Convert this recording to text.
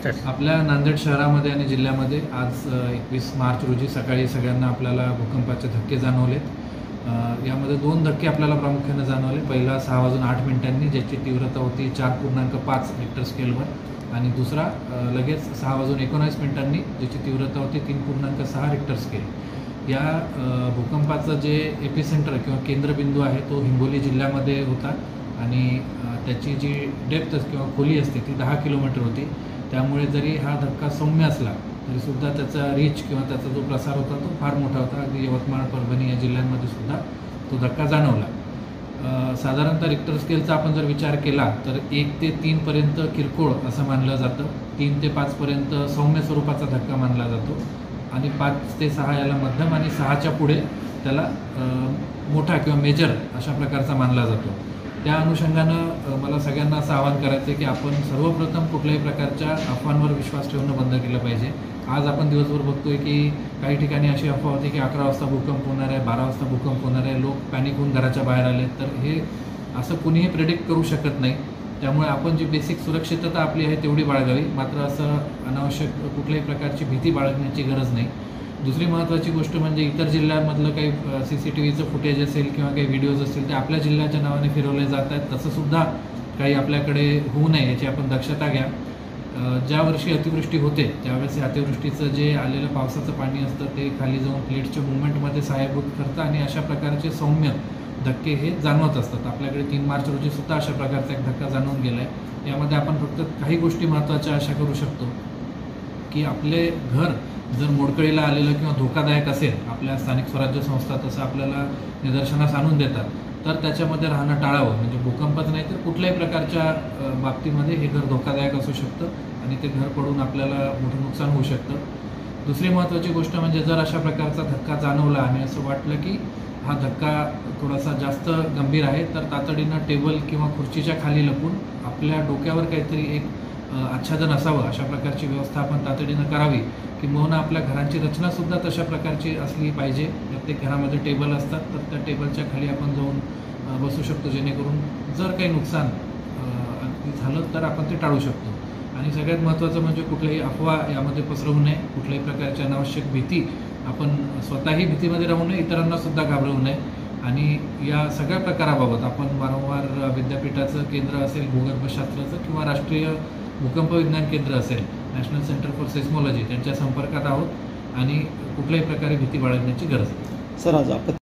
आपल्या नांदेड शहरामध्ये आणि जिल्ह्यामध्ये आज 21 मार्च रोजी सकाळी सगळ्यांना आपल्याला भूकंपाचे धक्के जाणवलेत। यामध्ये 2 धक्के आपल्याला प्रामुख्याने जाणवले। पहिला 6:08 ज्याची तीव्रता होती 4.5 रिक्टर स्केलवर आणि दुसरा लगेच 6:19 ज्याची तीव्रता होती 3.6 रिक्टर स्केल। या भूकंपाचं जे एपिसेंटर किंवा केंद्रबिंदू आहे तो हिंगोली जिल्ह्यामध्ये होता आणि त्याची जी डेप्थ किंवा खोली असते ती 10 किलोमीटर होती। त्यामुळे जरी हा धक्का सौम्य असला तरीसुद्धा त्याचा रीच किंवा त्याचा जो प्रसार होता तो फार मोठा होता। अगदी यवतमाळ, परभणी या जिल्ह्यांमध्ये सुद्धा तो धक्का जाणवला। साधारणतः रिक्टर स्केलचा आपण जर विचार केला तर 1 ते 3 पर्यंत किरकोळ असं मानलं जातं, 3 ते 5 पर्यंत सौम्य स्वरूपाचा धक्का मानला जातो आणि 5 ते 6 याला मध्यम आणि 6च्या पुढे त्याला मोठा किंवा मेजर अशा प्रकारचा मानला जातो। त्या अनुषंगानं मला सगळ्यांना असं आवाहन करायचं आहे की आपण सर्वप्रथम कुठल्याही प्रकारच्या अफवांवर विश्वास ठेवणं बंद केलं पाहिजे। आज आपण दिवसभर बघतोय की काही ठिकाणी अशी अफवा होती की 11 वाजता भूकंप होणार आहे, 12 वाजता भूकंप होणार आहे, लोक पॅनिक होऊन घराच्या बाहेर आले। तर हे असं कुणीही प्रेडिक्ट करू शकत नाही। त्यामुळे आपण जी बेसिक सुरक्षितता आपली आहे तेवढी बाळगावी, मात्र असं अनावश्यक कुठल्याही प्रकारची भीती बाळगण्याची गरज नाही। दुसरी महत्त्वाची गोष्ट म्हणजे इतर जिल्ह्यांमधलं काही CCTVचं फुटेज असेल किंवा काही व्हिडिओज असतील ते आपल्या जिल्ह्याच्या नावाने फिरवले जात आहेत, तसंसुद्धा काही आपल्याकडे होऊ नये याची आपण दक्षता घ्या। ज्या वर्षी अतिवृष्टी होते त्यावेळेस अतिवृष्टीचं जे आलेलं पावसाचं पाणी असतं ते खाली जाऊन प्लेटच्या मुवमेंटमध्ये सहाय्यभूत करतं आणि अशा प्रकारचे सौम्य धक्के हे जाणवत असतात। आपल्याकडे 3 मार्च रोजी सुद्धा अशा प्रकारचा एक धक्का जाणवून गेला आहे। यामध्ये आपण फक्त काही गोष्टी महत्त्वाच्या अशा करू शकतो की आपले घर जर मोडकळीला आलेलं किंवा धोकादायक असेल, आपल्या स्थानिक स्वराज्य संस्था तसं आपल्याला निदर्शनास आणून देतात, तर त्याच्यामध्ये राहणं टाळावं। म्हणजे भूकंपच नाही तर कुठल्याही प्रकारच्या बाबतीमध्ये हे घर धोकादायक असू शकतं आणि ते घर पडून आपल्याला मोठं नुकसान होऊ शकतं। दुसरी महत्त्वाची गोष्ट म्हणजे जर अशा प्रकारचा धक्का जाणवला आणि असं वाटलं की हा धक्का थोडासा जास्त गंभीर आहे तर तातडीनं टेबल किंवा खुर्चीच्या खाली लपून आपल्या डोक्यावर काहीतरी एक आच्छादन असावं, अशा प्रकारची व्यवस्था आपण तातडीनं करावी। किंबहुना आपल्या घरांची रचनासुद्धा तशा प्रकारची असली पाहिजे। प्रत्येक घरामध्ये टेबल असतात तर त्या टेबलच्या खाली आपण जाऊन बसू शकतो, जेणेकरून जर काही नुकसान झालं तर आपण ते टाळू शकतो। आणि सगळ्यात महत्त्वाचं म्हणजे कुठल्याही अफवा यामध्ये पसरवू नये, कुठल्याही प्रकारची अनावश्यक भीती आपण स्वतःही भीतीमध्ये राहू नये, इतरांनासुद्धा घाबरवू नये। आणि या सगळ्या प्रकाराबाबत आपण वारंवार विद्यापीठाचं केंद्र असेल भूगर्भशास्त्राचं किंवा राष्ट्रीय भूकंप विज्ञान केंद्र असेल, नॅशनल सेंटर फॉर सेस्मॉलॉजी, त्यांच्या संपर्कात आहोत आणि कुठल्याही प्रकारे भीती बाळगण्याची गरज नाही। सर, आज